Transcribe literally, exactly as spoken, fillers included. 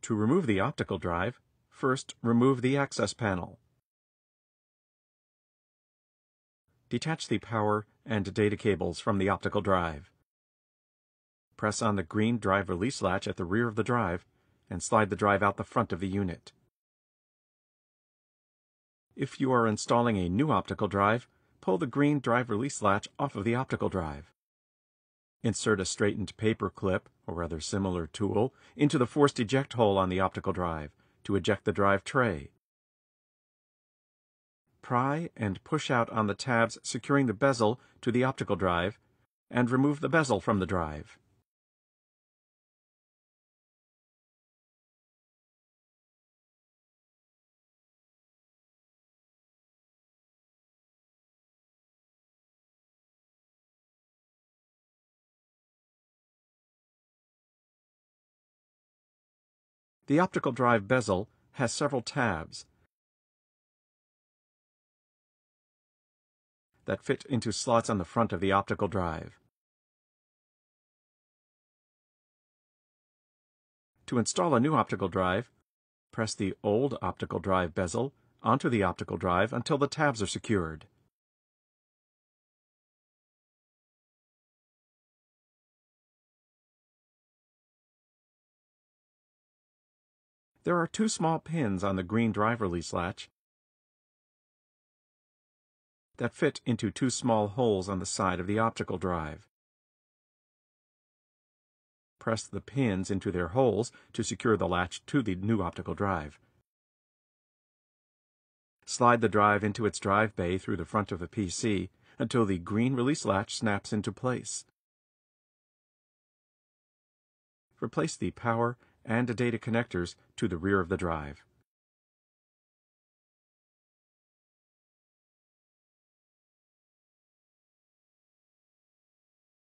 To remove the optical drive, first remove the access panel. Detach the power and data cables from the optical drive. Press on the green drive release latch at the rear of the drive and slide the drive out the front of the unit. If you are installing a new optical drive, pull the green drive release latch off of the optical drive. Insert a straightened paper clip, or other similar tool, into the forced eject hole on the optical drive to eject the drive tray. Pry and push out on the tabs securing the bezel to the optical drive, and remove the bezel from the drive. The optical drive bezel has several tabs that fit into slots on the front of the optical drive. To install a new optical drive, press the old optical drive bezel onto the optical drive until the tabs are secured. There are two small pins on the green drive release latch that fit into two small holes on the side of the optical drive. Press the pins into their holes to secure the latch to the new optical drive. Slide the drive into its drive bay through the front of the P C until the green release latch snaps into place. Replace the power and data connectors to the rear of the drive.